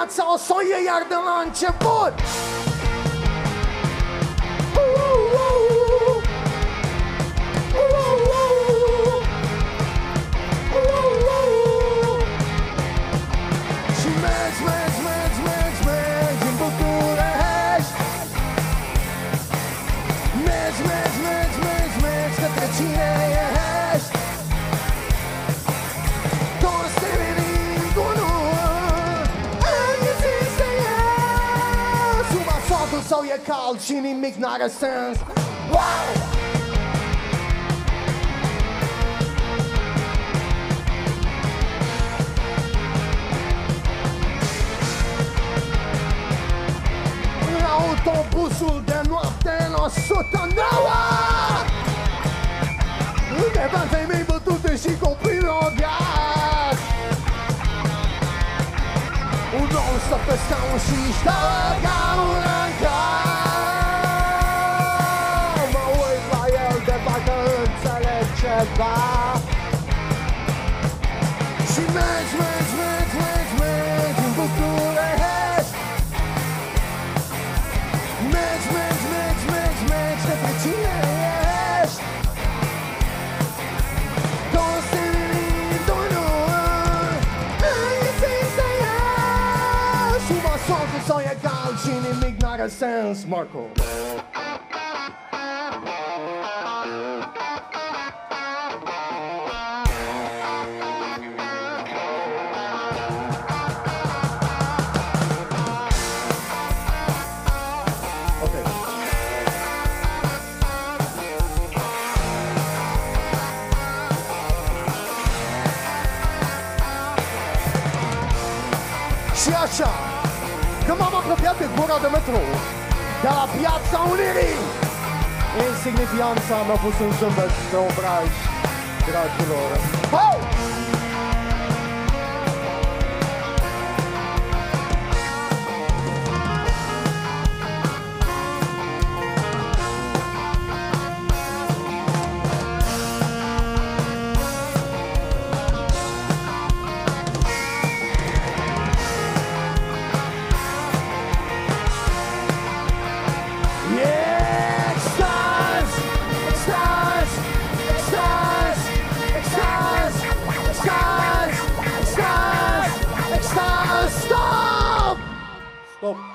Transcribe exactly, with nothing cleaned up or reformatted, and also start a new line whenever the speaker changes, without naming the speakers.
viața o să o iei iar de la început. Și mergi, mergi, mergi, mergi, mergi în București. Mergi, mergi, mergi, mergi, mergi către cine ești. Toți te venind unul, găsiți să ies. Sub asfaltul sau e cald și nimic n-are sens. Wow! Autobusul de noapte în o sută nouă. Undeva femei bătute și copii rogați. Un om stă pe scaun și stă ca un ancar. Mă uit la el de parcă înțeleg ceva. Și mergi, mergi, mergi, mergi, mergi în București. Mergi, mergi, mergi, mergi, mergi către cine ești. Toți te venind unul, găsiți să ieși. Sub asfaltul sau e cald și nimic n-are sens. Marko. Și așa, când m-am apropiat de gura de metrou, de la Piața Unirii, insignifianța mi-a pus un zâmbet pe obraj, dragilor. Oh! Stop!